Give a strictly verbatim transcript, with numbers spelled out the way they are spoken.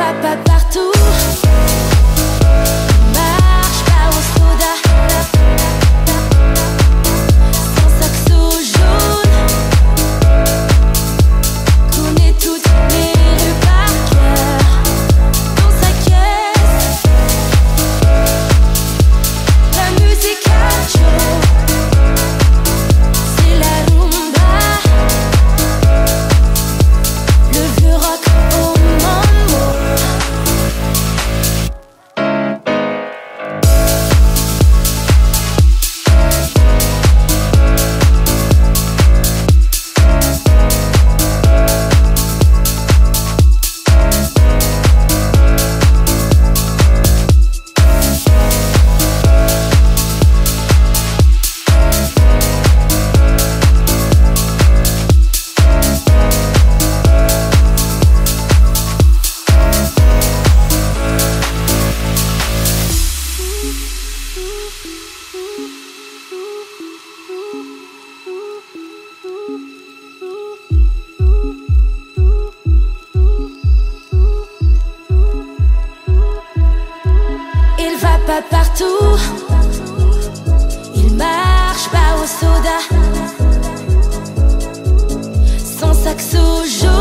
va pas partout, marche pas au soda, son saxo jaune, connaît toutes les rues par cœur. Dans sa caisse, la musique a chaud, c'est la rumba, le vieux rock au mambo. Il va pas partout, il marche pas au soda, son saxo jaune.